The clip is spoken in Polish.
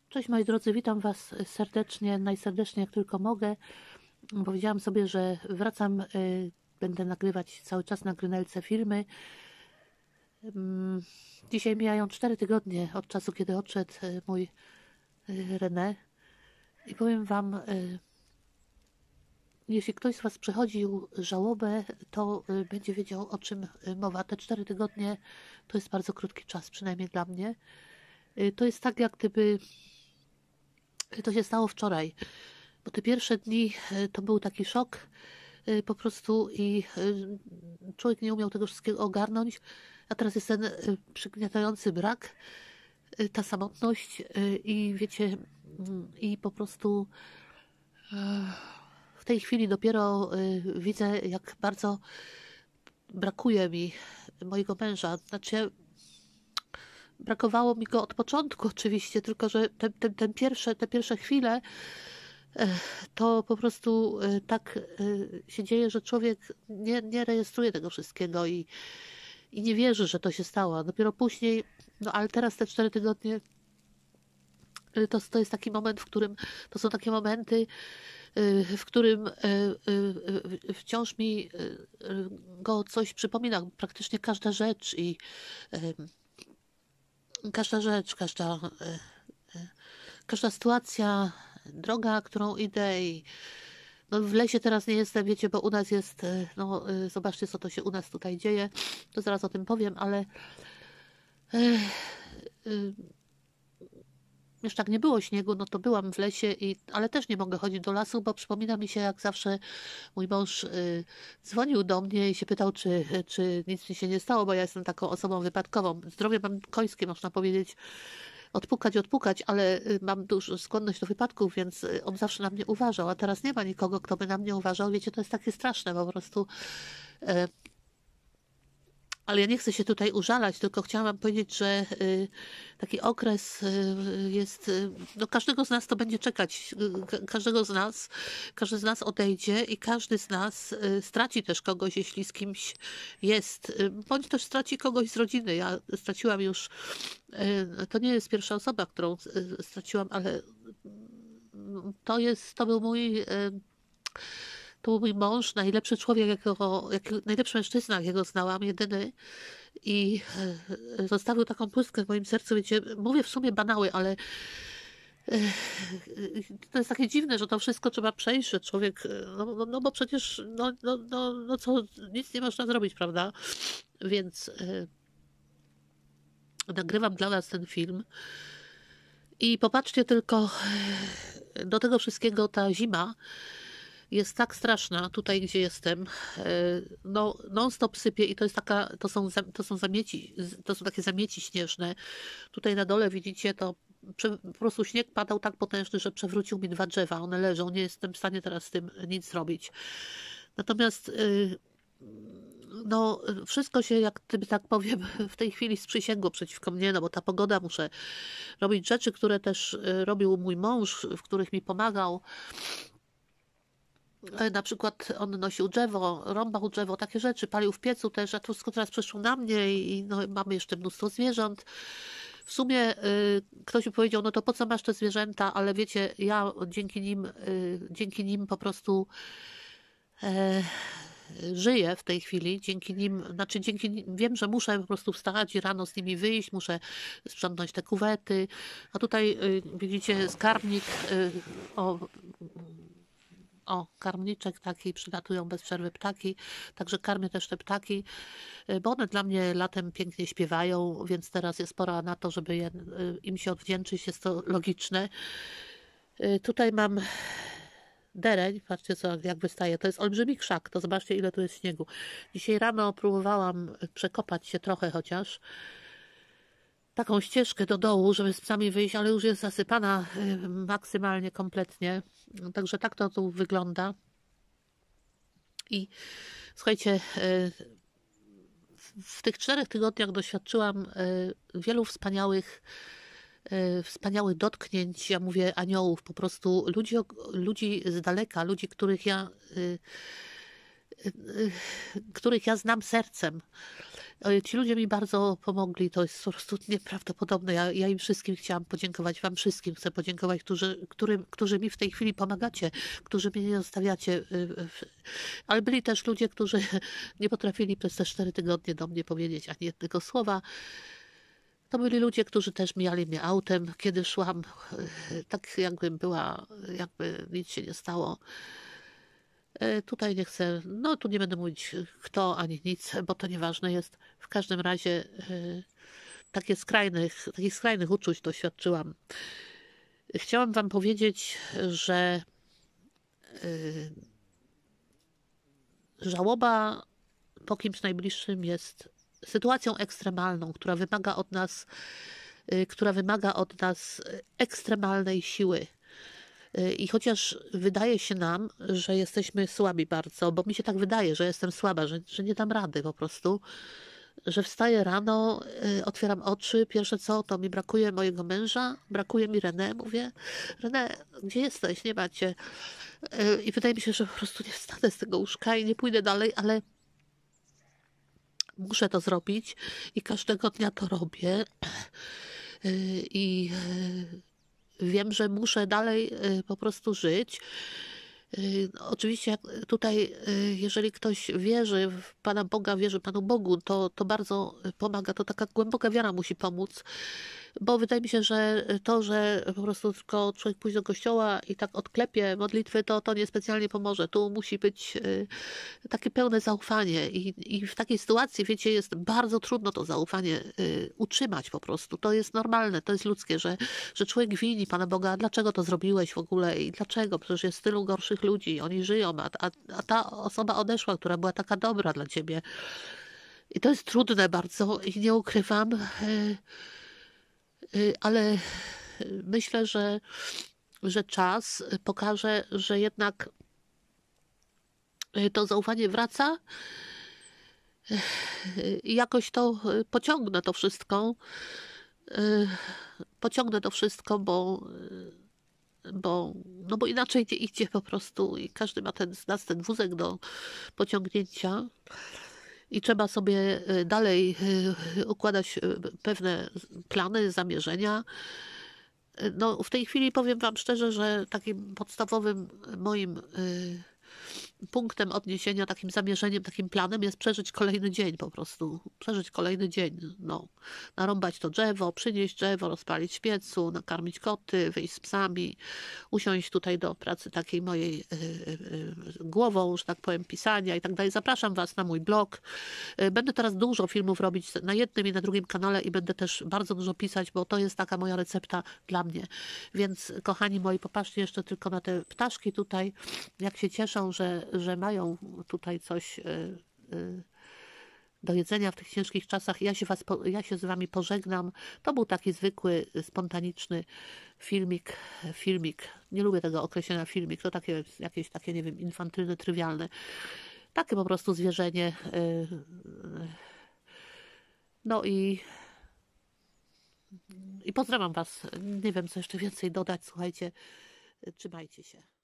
Cześć moi drodzy, witam Was serdecznie, najserdeczniej jak tylko mogę. Powiedziałam sobie, że wracam, będę nagrywać cały czas na Grynelce filmy. Dzisiaj mijają 4 tygodnie od czasu, kiedy odszedł mój René. I powiem Wam, jeśli ktoś z Was przechodził żałobę, to będzie wiedział, o czym mowa. Te 4 tygodnie to jest bardzo krótki czas, przynajmniej dla mnie. To jest tak, jak gdyby to się stało wczoraj, bo te pierwsze dni to był taki szok po prostu i człowiek nie umiał tego wszystkiego ogarnąć, a teraz jest ten przygniatający brak, ta samotność i wiecie, i po prostu w tej chwili dopiero widzę, jak bardzo brakuje mi mojego męża. Znaczy, brakowało mi go od początku oczywiście, tylko że te pierwsze chwile to po prostu tak się dzieje, że człowiek nie rejestruje tego wszystkiego i nie wierzy, że to się stało. Dopiero później, no ale teraz te 4 tygodnie to jest taki moment, w którym to są takie momenty, w którym wciąż mi go coś przypomina, praktycznie każda rzecz i każda sytuacja, droga, którą idę i no w lesie teraz nie jestem, wiecie, bo u nas jest, no zobaczcie, co to się u nas tutaj dzieje, to zaraz o tym powiem, ale już tak nie było śniegu, no to byłam w lesie, ale też nie mogę chodzić do lasu, bo przypomina mi się, jak zawsze mój mąż dzwonił do mnie i się pytał, czy nic mi się nie stało, bo ja jestem taką osobą wypadkową. Zdrowie mam końskie, można powiedzieć, odpukać, ale mam dużą skłonność do wypadków, więc on zawsze na mnie uważał, a teraz nie ma nikogo, kto by na mnie uważał. Wiecie, to jest takie straszne po prostu. Ale ja nie chcę się tutaj użalać, tylko chciałam wam powiedzieć, że taki okres jest, no każdego z nas to będzie czekać, każdy z nas odejdzie i każdy z nas straci też kogoś, jeśli z kimś jest, bądź też straci kogoś z rodziny. Ja straciłam już, to nie jest pierwsza osoba, którą straciłam, ale to był mój mąż, najlepszy człowiek, najlepszy mężczyzna, jakiego znałam, jedyny. I zostawił taką pustkę w moim sercu, wiecie, mówię w sumie banały, ale to jest takie dziwne, że to wszystko trzeba przejść, że człowiek, no bo przecież, no co, nic nie można zrobić, prawda? Więc nagrywam dla was ten film. I popatrzcie tylko, do tego wszystkiego ta zima jest tak straszna tutaj, gdzie jestem. No, non-stop sypie i to są takie zamieci śnieżne. Tutaj na dole widzicie, to po prostu śnieg padał tak potężny, że przewrócił mi 2 drzewa. One leżą, nie jestem w stanie teraz z tym nic zrobić. Natomiast no, wszystko się, jak gdyby tak powiem, w tej chwili sprzysięgło przeciwko mnie, no bo ta pogoda, muszę robić rzeczy, które też robił mój mąż, w których mi pomagał. Na przykład on nosił drzewo, rąbał drzewo, takie rzeczy, palił w piecu też, a to wszystko teraz przeszło na mnie i no, mamy jeszcze mnóstwo zwierząt. W sumie ktoś by powiedział, no to po co masz te zwierzęta, ale wiecie, ja dzięki nim po prostu żyję w tej chwili, wiem, że muszę po prostu wstać i rano z nimi wyjść, muszę sprzątnąć te kuwety, a tutaj widzicie skarbnik, karmniczek taki, przylatują bez przerwy ptaki, także karmię też te ptaki, bo one dla mnie latem pięknie śpiewają, więc teraz jest pora na to, żeby im się odwdzięczyć, jest to logiczne. Tutaj mam dereń, patrzcie jak wystaje, to jest olbrzymi krzak, to zobaczcie, ile tu jest śniegu. Dzisiaj rano próbowałam przekopać się trochę chociaż, taką ścieżkę do dołu, żeby z psami wyjść, ale już jest zasypana maksymalnie, kompletnie. Także tak to tu wygląda. I słuchajcie, w tych 4 tygodniach doświadczyłam wielu wspaniałych dotknięć, ja mówię aniołów, po prostu ludzi z daleka, ludzi, których ja znam sercem. Ci ludzie mi bardzo pomogli, to jest po prostu nieprawdopodobne. Ja im wszystkim chciałam podziękować, wam wszystkim chcę podziękować, którzy mi w tej chwili pomagacie, którzy mnie nie zostawiacie. Ale byli też ludzie, którzy nie potrafili przez te 4 tygodnie do mnie powiedzieć ani jednego słowa. To byli ludzie, którzy też mijali mnie autem, kiedy szłam, tak jakbym była, jakby nic się nie stało. Tutaj nie chcę, no tu nie będę mówić kto ani nic, bo to nieważne jest. W każdym razie takich skrajnych uczuć doświadczyłam. Chciałam wam powiedzieć, że żałoba po kimś najbliższym jest sytuacją ekstremalną, która wymaga od nas ekstremalnej siły. I chociaż wydaje się nam, że jesteśmy słabi bardzo, bo mi się tak wydaje, że jestem słaba, że nie dam rady po prostu, że wstaję rano, otwieram oczy, pierwsze co, to mi brakuje mojego męża, brakuje mi René, mówię, René, gdzie jesteś, nie macie. I wydaje mi się, że po prostu nie wstanę z tego łóżka i nie pójdę dalej, ale muszę to zrobić i każdego dnia to robię. I wiem, że muszę dalej po prostu żyć. Oczywiście tutaj, jeżeli ktoś wierzy w Pana Boga, wierzy Panu Bogu, to bardzo pomaga. To taka głęboka wiara musi pomóc, bo wydaje mi się, że to, że po prostu tylko człowiek pójdzie do kościoła i tak odklepie modlitwy, to niespecjalnie pomoże. Tu musi być takie pełne zaufanie i w takiej sytuacji, wiecie, jest bardzo trudno to zaufanie utrzymać po prostu. To jest normalne, to jest ludzkie, że człowiek wini Pana Boga, dlaczego to zrobiłeś w ogóle i dlaczego? Przecież jest tylu gorszych ludzi, oni żyją, a ta osoba odeszła, która była taka dobra dla ciebie. I to jest trudne bardzo i nie ukrywam, ale myślę, że czas pokaże, że jednak to zaufanie wraca i jakoś to pociągnę to wszystko. Pociągnę to wszystko, bo inaczej nie idzie po prostu i każdy ma z nas ten wózek do pociągnięcia i trzeba sobie dalej układać pewne plany, zamierzenia. No, w tej chwili powiem wam szczerze, że takim podstawowym moim punktem odniesienia, takim zamierzeniem, takim planem jest przeżyć kolejny dzień po prostu. Przeżyć kolejny dzień. No. Narąbać to drzewo, przynieść drzewo, rozpalić w piecu, nakarmić koty, wyjść z psami, usiąść tutaj do pracy takiej mojej głową, że tak powiem, pisania i tak dalej. Zapraszam was na mój blog. Będę teraz dużo filmów robić na jednym i na drugim kanale i będę też bardzo dużo pisać, bo to jest taka moja recepta dla mnie. Więc kochani moi, popatrzcie jeszcze tylko na te ptaszki tutaj, jak się cieszą, że mają tutaj coś do jedzenia w tych ciężkich czasach. Ja się z wami pożegnam. To był taki zwykły, spontaniczny filmik. Nie lubię tego określenia filmik. To takie jakieś takie, nie wiem, infantylne, trywialne. Takie po prostu zwierzenie. No i pozdrawiam was. Nie wiem, co jeszcze więcej dodać. Słuchajcie, trzymajcie się.